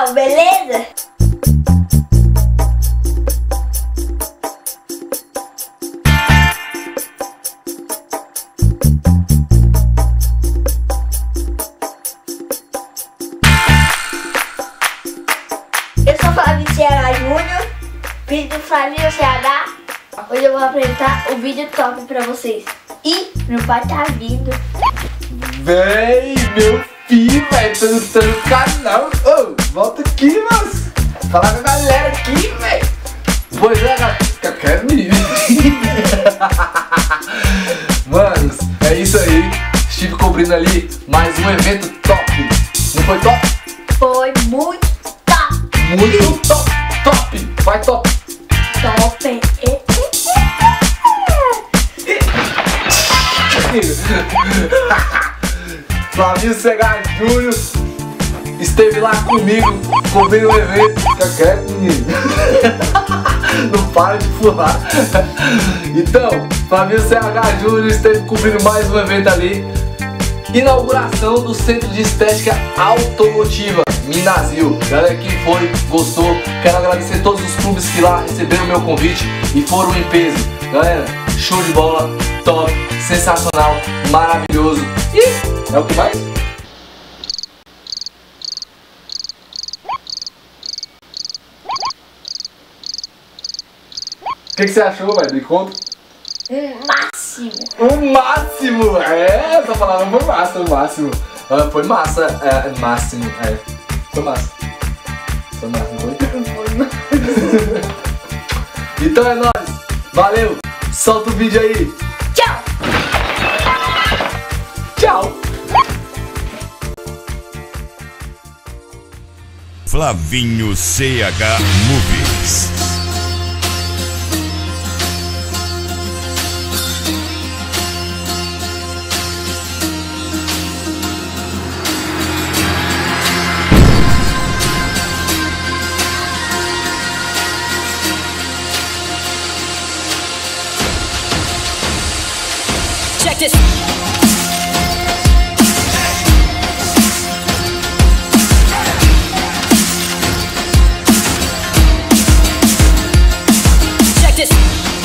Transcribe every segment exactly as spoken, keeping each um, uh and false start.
pessoal, beleza? Eu sou Flavinho C H Júnior, filho do Flavinho C H. Hoje eu vou apresentar o vídeo top pra vocês. E meu pai tá vindo. Véi, meu filho, velho, tô no, tô no canal. Ô, oh, volta aqui, moço. Falar com a galera aqui, velho. Pois é, galera. Eu quero menino. Manos, é isso aí. Estive cobrindo ali mais um evento top. Não foi top? Foi muito top. Muito top, top. Vai top. Top. Flavinho C H Júnior esteve lá comigo, cobrindo o evento. Fica quieto, menino. Não para de furar. Então, Flavinho C H Júnior esteve cobrindo mais um evento ali. Inauguração do Centro de Estética Automotiva Minazil. Galera, quem foi, gostou, quero agradecer todos os clubes que lá receberam o meu convite e foram em peso. Galera, show de bola, top, sensacional, maravilhoso. E é o que mais? O que, que você achou, velho, do encontro? Um máximo. O máximo! É, essa palavra foi massa, o máximo. Uh, foi massa, é, máximo, é. Foi massa. Foi massa, não foi? Foi massa. Então é nóis. Valeu. Solta o vídeo aí. Tchau. Tchau. Flavinho C H Movies. Check this. Check this.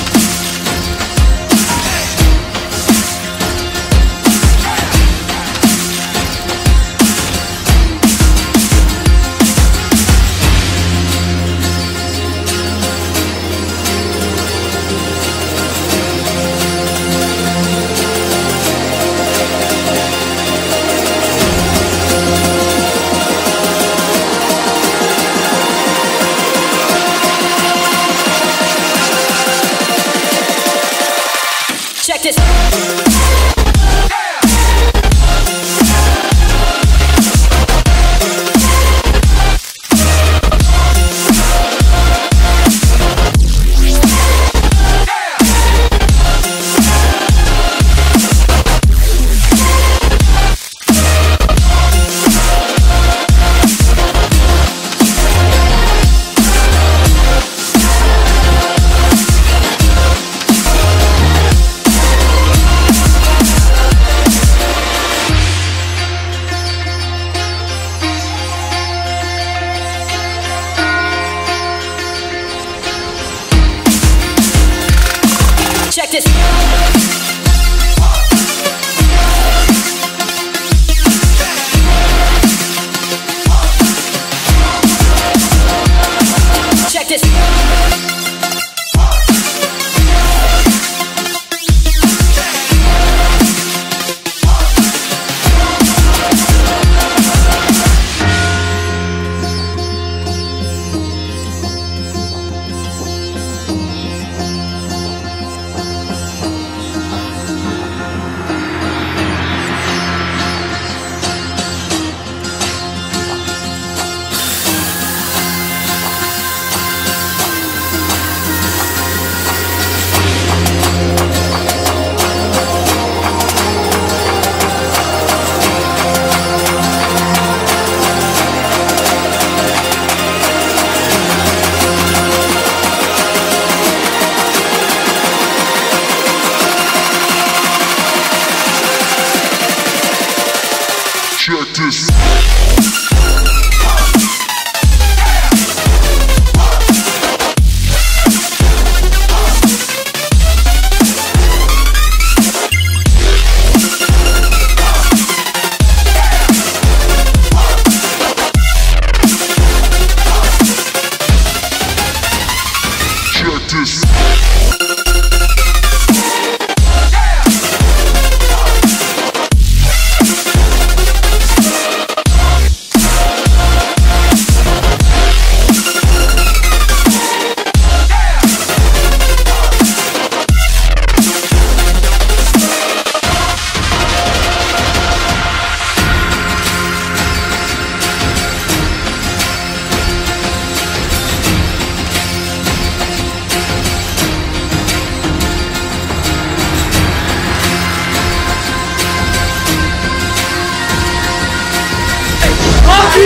Check this.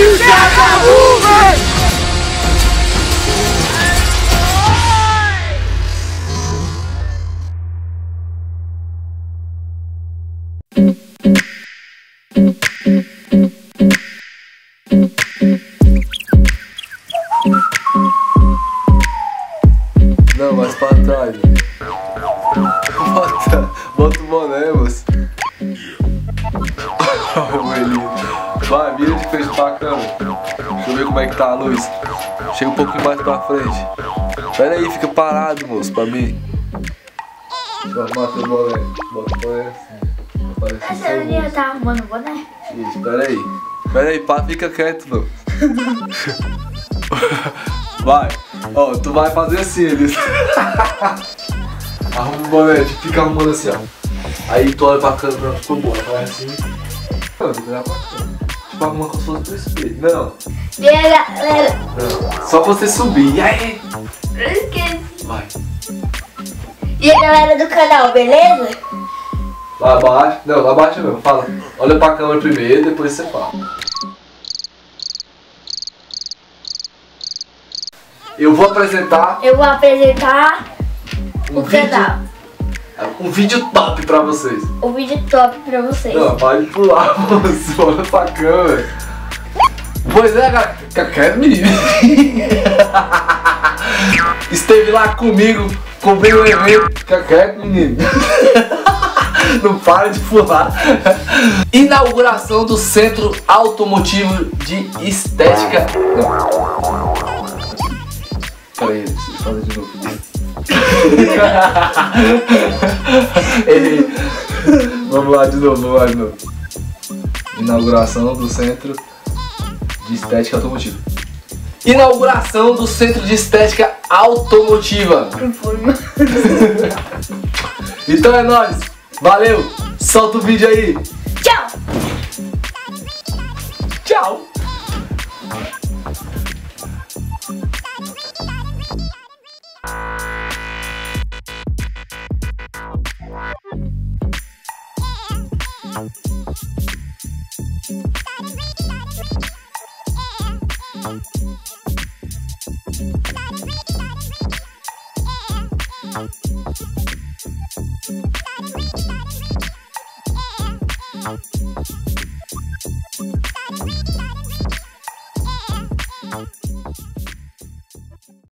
Flavinho C H Movies! Não, mas pra trás. Bota, bota o boné, moço. Vai, vira de frente pra câmera. Deixa eu ver como é que tá a luz. Chega um pouquinho mais pra frente. Pera aí, fica parado, moço, pra mim. Deixa eu arrumar teu boné. Bota o boné assim. Essa menina tá arrumando o boné? Isso, pera aí. Pera aí, pá, fica quieto, não. Vai. Ó, tu vai fazer assim, eles. Arruma o boné, tipo, fica arrumando assim, ó. Aí tu olha pra câmera, ficou boa, vai assim. Não, tem que olhar pra câmera. Tipo, arruma como se fosse pro espelho. Não. E aí, galera? Não. Só você subir. E aí? Eu esqueci. Vai. E a galera do canal, beleza? Lá abaixo. Não, lá abaixo não. Fala. Olha pra câmera primeiro, depois você fala. Eu vou apresentar Eu vou apresentar um o vídeo, canal. um vídeo top pra vocês. O vídeo top pra vocês. Não, pode pular, moço. Olha pra câmera. Pois é, galera. Quer menino? Esteve lá comigo, cobriu o evento. Quer menino? Não para de pular. Inauguração do Centro Automotivo de Estética. Não. Peraí, preciso fazer de novo. Errei. Vamos lá de novo, vamos lá de novo. Inauguração do Centro de Estética Automotiva. Inauguração do Centro de Estética Automotiva. Então é nóis. Valeu. Solta o vídeo aí. Tchau. Tchau. Thank you.